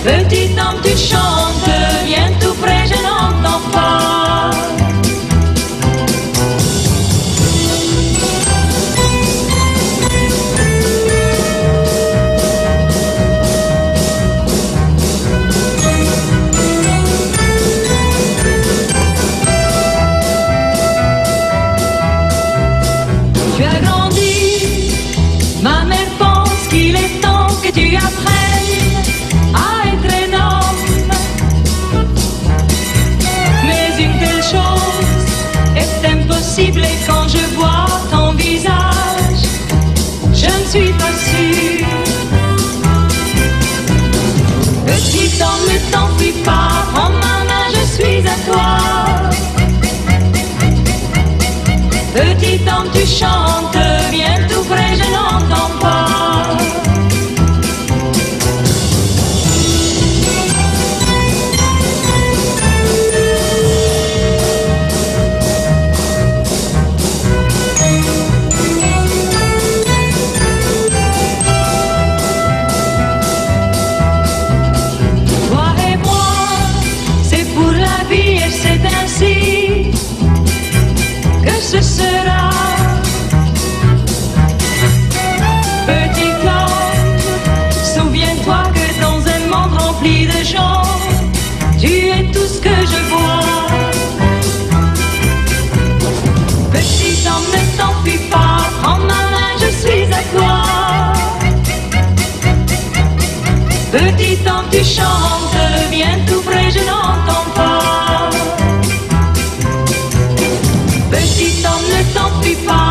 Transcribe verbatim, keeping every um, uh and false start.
Petit homme, tu chantes, viens tout près, je n'entends pas. Tu as grandi, ma mère pense qu'il est temps que tu apprennes à être un homme. Mais une telle chose est impossible et quand je vois ton visage, je ne suis pas sûre. Petit homme, ne t'enfuis pas, prends ma main, je suis à toi. Petit homme, tu chantes, viens tout près, je n'entends pas. Toi et moi, c'est pour la vie et c'est ainsi que ce sera. Petit homme, souviens-toi que dans un monde rempli de gens, tu es tout ce que je vois. Petit homme, ne t'enfuis pas, prends ma main, je suis à toi. Petit homme, tu chantes, viens tout près, je n'entends pas. Petit homme, ne t'enfuis pas.